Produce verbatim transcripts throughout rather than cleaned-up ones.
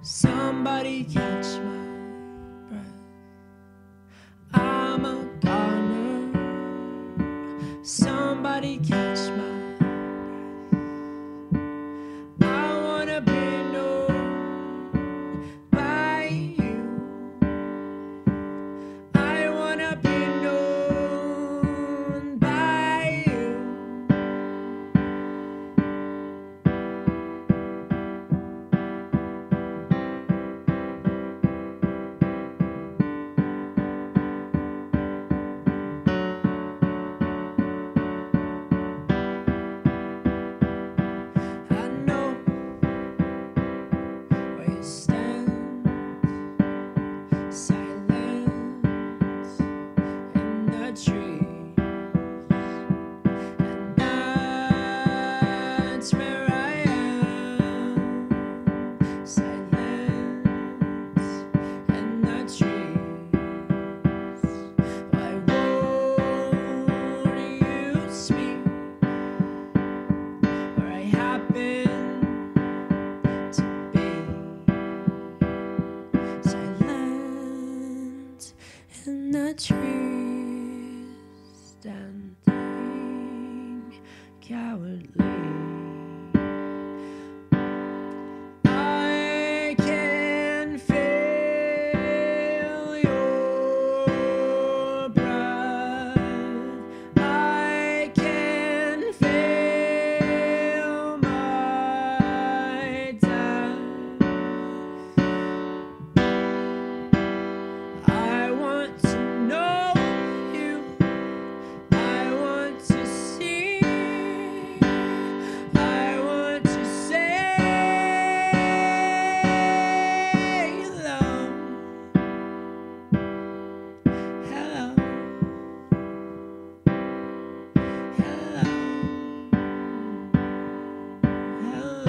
Somebody catch my breath. I'm a goner. Somebody catch my breath. I wanna be known by you. I wanna be known by you. In the trees, standing cowardly, I can feel your breath. I can feel my death. I want to know you. I want to see. I want to say hello. Hello. Hello. Hello.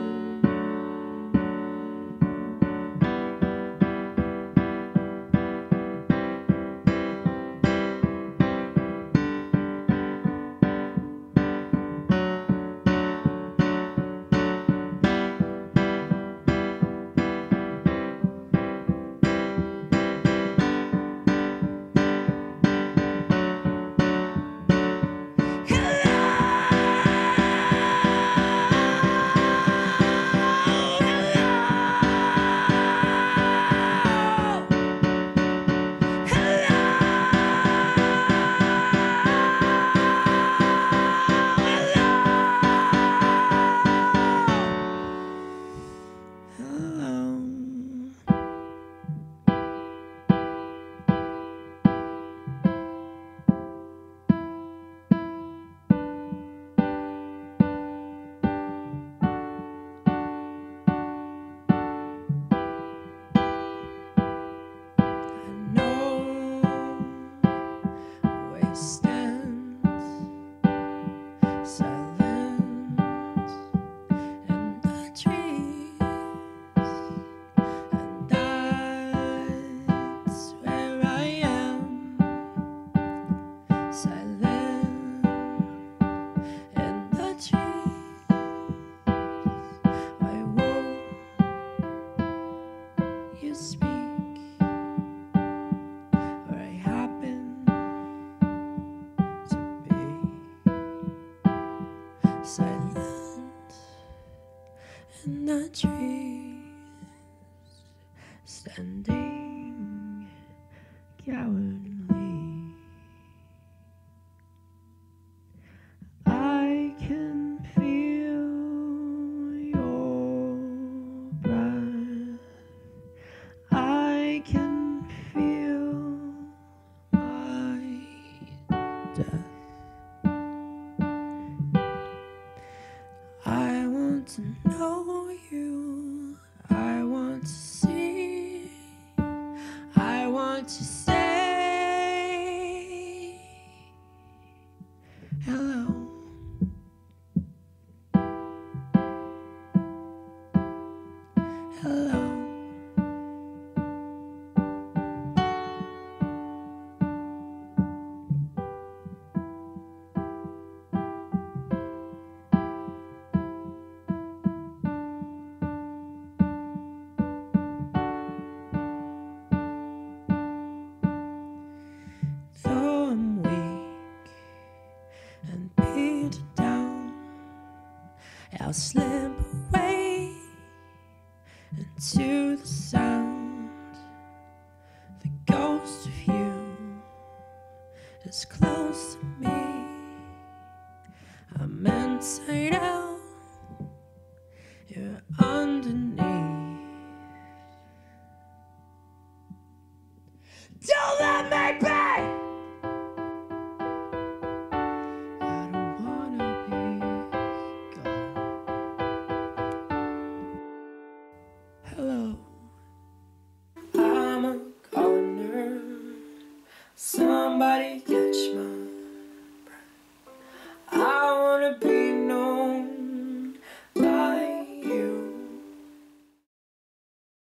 Silent in the trees, standing cowardly. I can feel your breath. I can feel my death. I want to know you. I want to see. I want to say hello. Hello. I'll slip away into the sound. The ghost of you is close to me. I'm inside out, you're underneath. Don't let me be. I don't wanna be gone. Hello. I'm a goner. Somebody catch my